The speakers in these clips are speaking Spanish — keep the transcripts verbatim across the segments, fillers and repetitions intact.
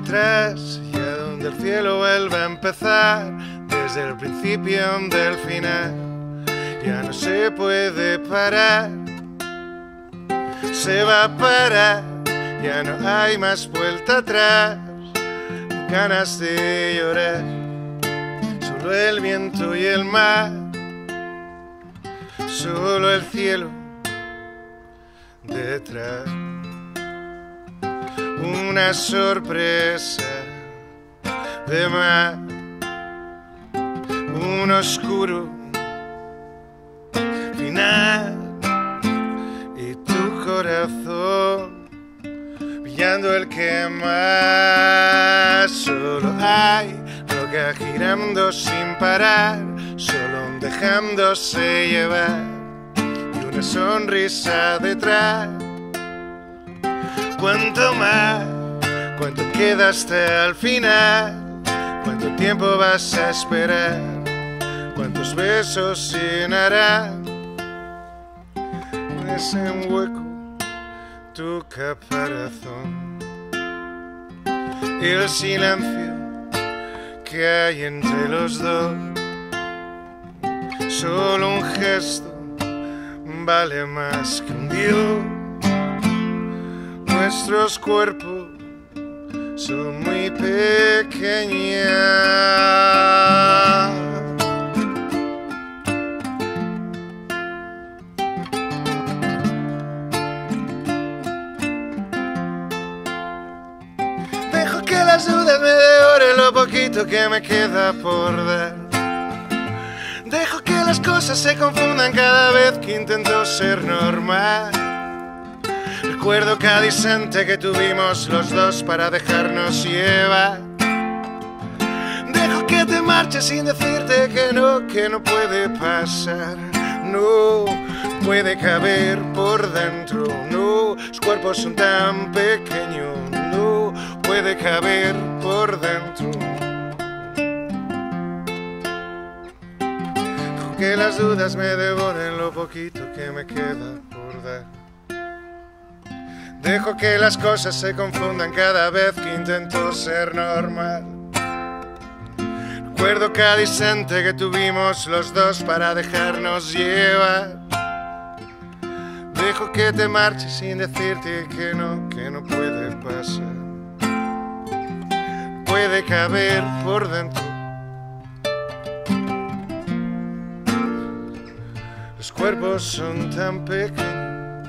detrás y a donde el cielo vuelve a empezar, desde el principio del final. Ya no se puede parar, se va a parar, ya no hay más vuelta atrás, ganas de llorar, solo el viento y el mar, solo el cielo detrás. Una sorpresa de mar, un oscuro final y tu corazón pillando el que más. Solo hay roca girando sin parar, solo dejándose llevar y una sonrisa detrás. ¿Cuánto más? ¿Cuánto queda hasta el final? ¿Cuánto tiempo vas a esperar? ¿Cuántos besos llenarán ese hueco tu caparazón? El silencio que hay entre los dos, solo un gesto vale más que un dios. Nuestros cuerpos son muy pequeños. Dejo que las dudas me devoren lo poquito que me queda por dar. Dejo que las cosas se confundan cada vez que intento ser normal. Recuerdo cada instante que tuvimos los dos para dejarnos llevar. Dejo que te marches sin decirte que no, que no puede pasar. No puede caber por dentro, no, los cuerpos son tan pequeños. No puede caber por dentro. Dejo que las dudas me devoren lo poquito que me queda por dar. Dejo que las cosas se confundan cada vez que intento ser normal. Recuerdo cada instante que tuvimos los dos para dejarnos llevar. Dejo que te marches sin decirte que no, que no puede pasar. Puede caber por dentro. Los cuerpos son tan pequeños.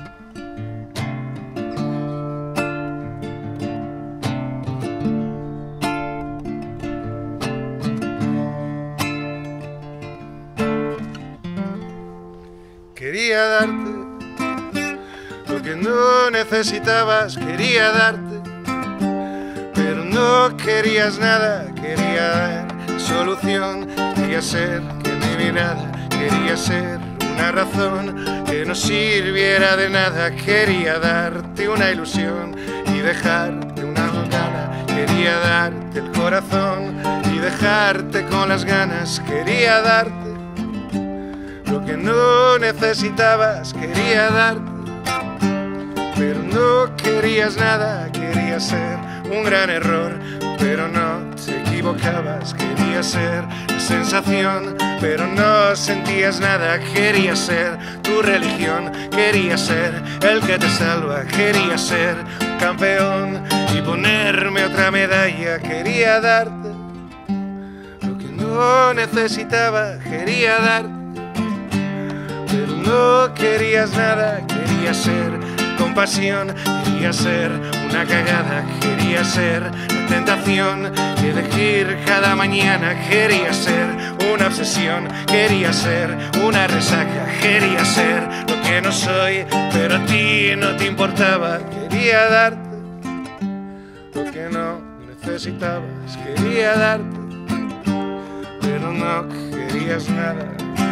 Quería darte lo que no necesitabas, quería darte, pero no querías nada. Quería dar solución, quería ser que mi mirada, quería ser una razón que no sirviera de nada. Quería darte una ilusión y dejarte una gana. Quería darte el corazón y dejarte con las ganas. Quería darte lo que no necesitabas, quería darte, pero no querías nada. Quería ser un gran error, pero no te equivocabas. Quería ser la sensación, pero no sentías nada. Quería ser tu religión, quería ser el que te salva. Quería ser un campeón y ponerme otra medalla. Quería darte lo que no necesitaba, quería darte, pero no querías nada. Quería ser compasión, quería ser una cagada. Quería ser la tentación de elegir cada mañana. Quería ser una obsesión, quería ser una resaca. Quería ser lo que no soy, pero a ti no te importaba. Quería darte lo que no necesitabas. Quería darte, pero no querías nada.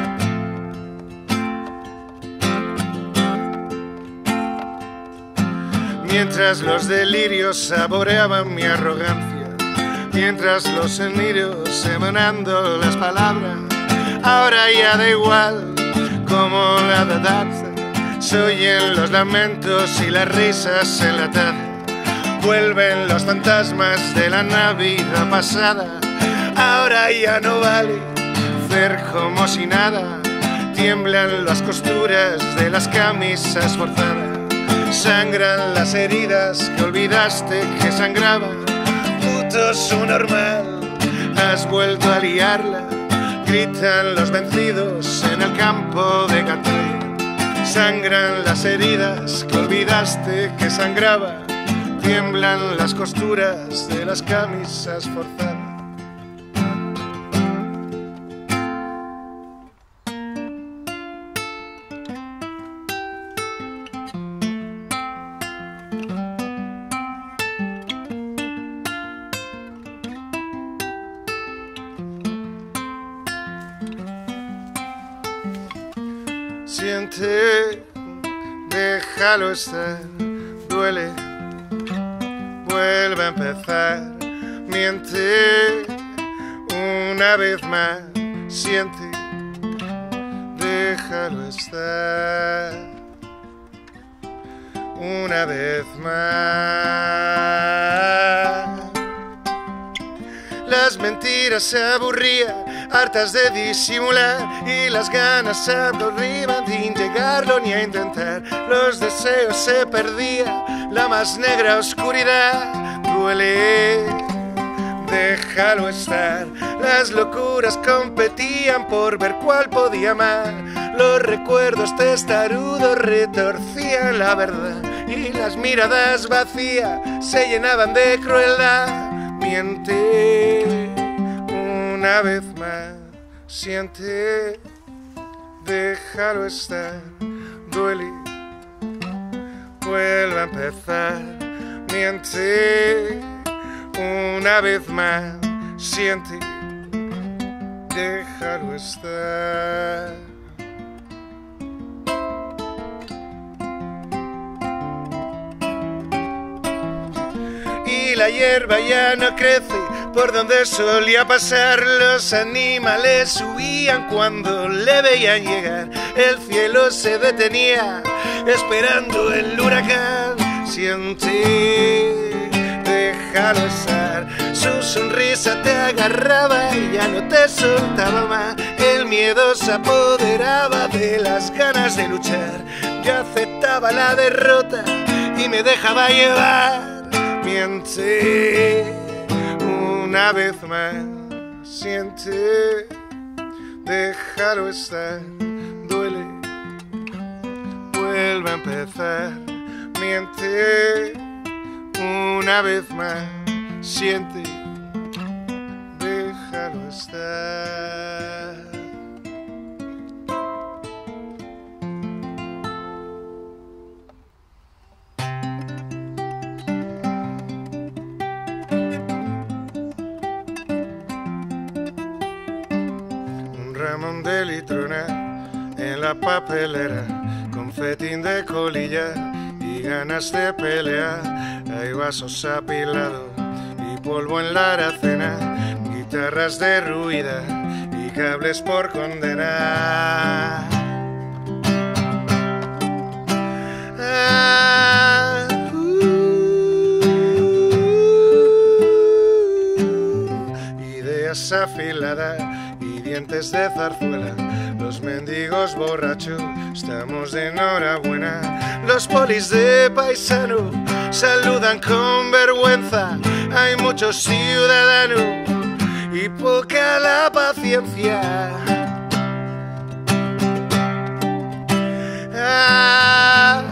Mientras los delirios saboreaban mi arrogancia, mientras los delirios emanando las palabras, ahora ya da igual como la danza. Se oyen los lamentos y las risas enlatadas. vuelven los fantasmas de la Navidad pasada. Ahora ya no vale hacer como si nada, tiemblan las costuras de las camisas forzadas, sangran las heridas que olvidaste que sangraban. Puto subnormal, has vuelto a liarla, gritan los vencidos en el campo de Catray. Sangran las heridas que olvidaste que sangraban, tiemblan las costuras de las camisas forzadas. Siente, déjalo estar, duele, vuelve a empezar, miente una vez más, siente, déjalo estar, una vez más. Las mentiras se aburrían, hartas de disimular, y las ganas se aburrían sin llegarlo ni a intentar. Los deseos se perdían, la más negra oscuridad. Duele, déjalo estar. Las locuras competían por ver cuál podía amar. Los recuerdos testarudos retorcían la verdad, y las miradas vacías se llenaban de crueldad. Miente una vez más, siente, déjalo estar, duele, vuelve a empezar. Miente una vez más, siente, déjalo estar. Y la hierba ya no crece por donde solía pasar. Los animales huían cuando le veían llegar. El cielo se detenía esperando el huracán. Siente, déjalo estar. Su sonrisa te agarraba y ya no te soltaba más. El miedo se apoderaba de las ganas de luchar. Yo aceptaba la derrota y me dejaba llevar. Miente una vez más, siente, déjalo estar, duele, vuelve a empezar. Miente una vez más, siente, déjalo estar. Ramón de litrona en la papelera, confetín de colilla y ganas de pelear. Hay vasos apilados y polvo en la aracena, guitarras derruidas y cables por condenar. Ah, uh, ideas afiladas, dientes de zarzuela, los mendigos borrachos, estamos de enhorabuena. Los polis de paisano saludan con vergüenza, hay muchos ciudadanos y poca la paciencia. Ah,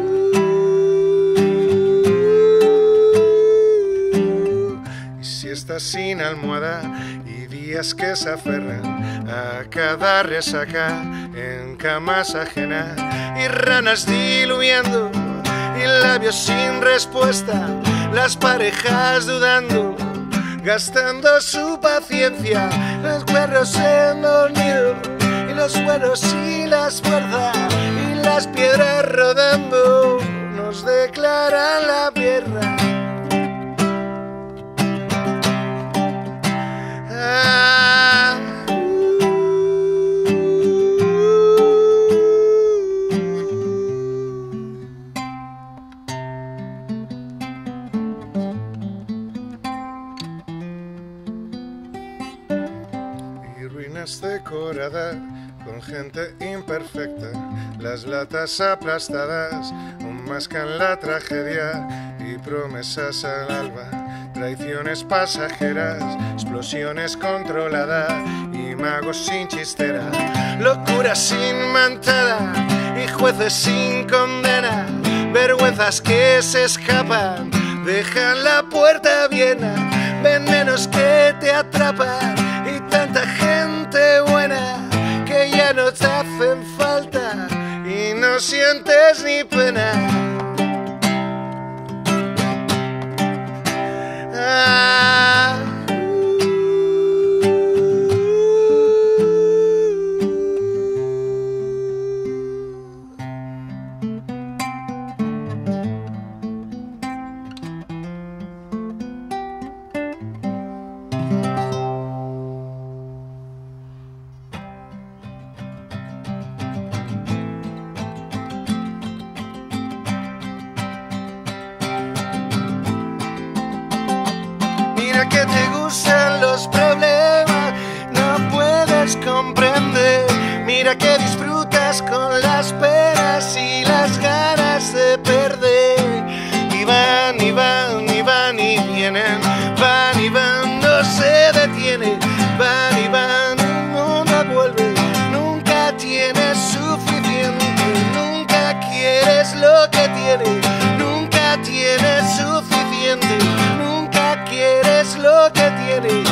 uh, y si estás sin almohada y días que se aferran a cada resaca en camas ajenas, y ranas diluyendo y labios sin respuesta, las parejas dudando, gastando su paciencia, los cuernos en los nidos y los suelos y las fuerzas y las piedras rodando nos declaran la guerra. Ah, uh, las latas aplastadas mascan la tragedia y promesas al alba, traiciones pasajeras, explosiones controladas y magos sin chistera, locura sin mantada y jueces sin condena, vergüenzas que se escapan, dejan la puerta llena, venenos que te atrapan y tanta gente buena que ya no te hacen falta y no sientes ni pena. Ah, mira que te gustan los problemas, no puedes comprender. Mira que disfrutas con las penas y las ganas de perder. Y van, y van, y van y vienen, van y van, no se detiene. Van y van, el mundo vuelve, nunca tienes suficiente, nunca quieres lo que tienes, nunca tienes suficiente, nunca quieres lo que tienes.